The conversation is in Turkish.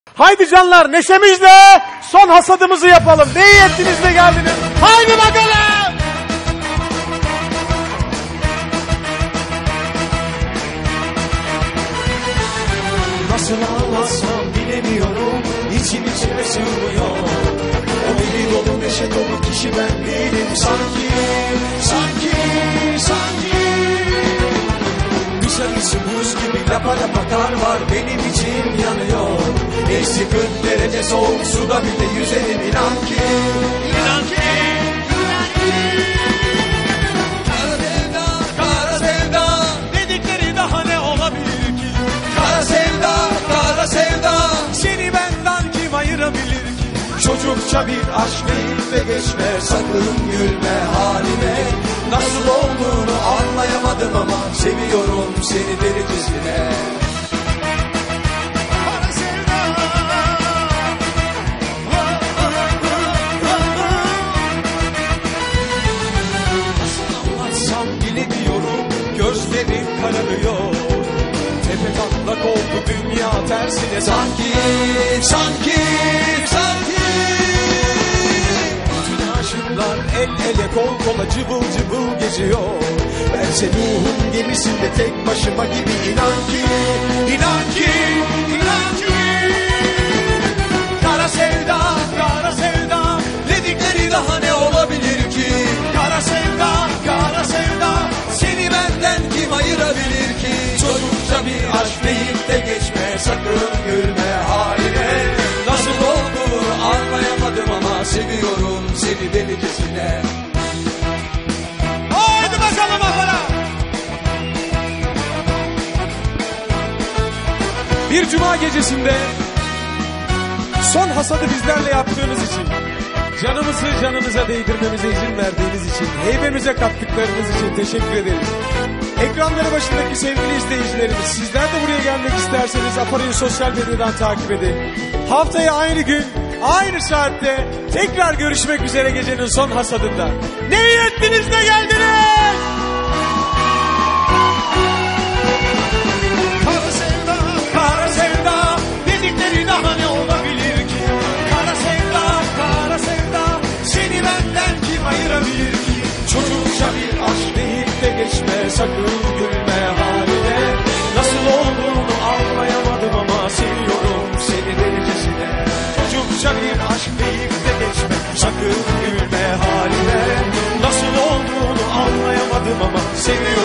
Haydi canlar, neşemizle son hasadımızı yapalım. Ne iyi ettiniz de geldiniz. Haydi bakalım. Nasıl anlatsam bilemiyorum, içim içime sığmıyor. O deli dolu neşe dolu kişi ben değilim sanki. Dışarısı buz gibi lapa lapa kar var, benim içim yanıyor. Eksi 40 derece soğuk suda bile yüzerim inan ki. Kara sevda, kara sevda, dedikleri daha ne olabilir ki? Kara sevda, kara sevda, seni benden kim ayırabilir ki? Çocukça bir aşk değil de geçme, sakın gülme halime. Nasıl olduğunu anlayamadım ama seviyorum seni delicesine. Kara sevda, nasıl anlatsam bilemiyorum, gözlerim kararıyor. Tepe taklak oldu dünya tersine sanki. Bütün aşıklar el ele kol kola cıvıl cıvıl geziyor. Bense ruhum gemisinde tek başıma gibi inan ki. Kara sevda, kara sevda, dedikleri daha ne olabilir ki? Kara sevda, kara sevda, seni benden kim ayırabilir ki? Çocukça bir aşk deyip de geçme, sakın gülme haline. Nasıl olduğunu anlayamadım ama seviyorum seni delicesine. Haydi bakalım afara. Bir cuma gecesinde son hasadı bizlerle yaptığınız için, canımızı canınıza değdirmemize izin verdiğiniz için, heybemize kattıklarınız için teşekkür ederiz. Ekranları başındaki sevgili izleyicilerimiz, sizler de buraya gelmek isterseniz Apara'yı sosyal medyadan takip edin. Haftaya aynı gün, aynı saatte tekrar görüşmek üzere gecenin son hasadında. Ne iyi ettiniz de geldiniz. Kara sevda, kara sevda, dedikleri daha ne olabilir ki? Kara sevda, kara sevda, seni benden kim ayırabilir ki? Çocukça bir aşk deyip de geçme, sakın gülme haline. Nasıl olduğunu anlayamadım ama seviyorum seni delicesine. Çocukça bir aşk deyip de geçme, sakın gülme haline. Nasıl olduğunu anlayamadım ama seviyorum